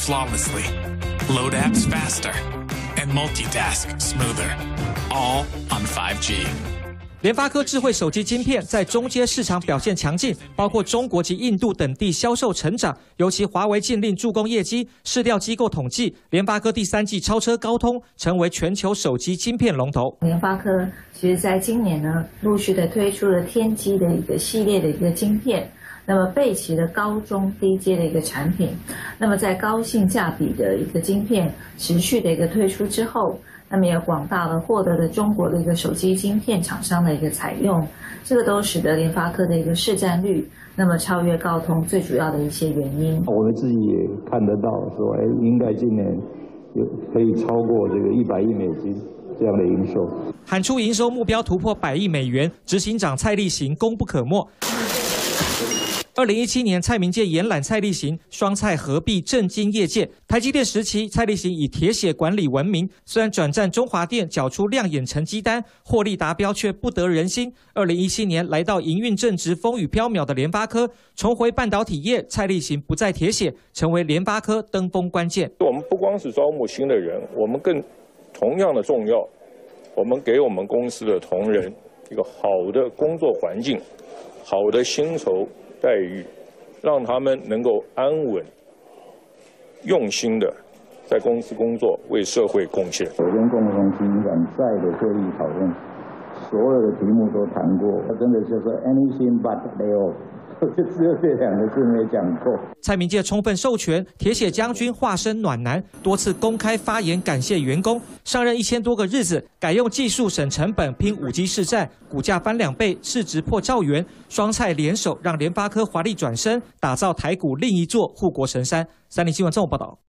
flawlessly, load apps faster, and multitask smoother, all on 5G. 联发科智慧手机晶片在中阶市场表现强劲，包括中国及印度等地销售成长，尤其华为禁令助攻业绩。市调机构统计，联发科第3季超车高通，成为全球手机晶片龙头。 联发科其实在今年呢，陆续的推出了天玑的一个系列的一个晶片。 那么备齐的高中低阶的一个产品，那么在高性价比的一个晶片持续的一个推出之后，那么也广大的获得了中国的一个手机晶片厂商的一个采用，这个都使得联发科的一个市占率那么超越高通最主要的一些原因。 我们自己也看得到，说应该今年可以超过这个100亿美金。 这样的营收， 喊出营收目标突破100亿美元，执行长蔡力行功不可没。2017年，蔡明介延揽蔡力行，双蔡合璧震惊业界。台积电时期，蔡力行以铁血管理闻名，虽然转战中华电，缴出亮眼成绩单，获利达标却不得人心。2017年来到营运正值风雨飘渺的联发科，重回半导体业，蔡力行不再铁血，成为联发科登峰关键。 我们不光是招募新的人，我们更 同样的重要，我们给我们公司的同仁一个好的工作环境、好的薪酬待遇，让他们能够安稳、用心的在公司工作，为社会贡献。 我跟共同执行长在的会议讨论，所有的题目都谈过，他真的就是 anything but layoff。 就只有这2个字没讲过。 蔡明介充分授权，铁血将军化身暖男，多次公开发言感谢员工。上任1000多个日子，改用技术省成本，拼5G市占，股价翻2倍，市值破1兆元。双蔡联手，让联发科华丽转身，打造台股另一座护国神山。30新闻综合报道。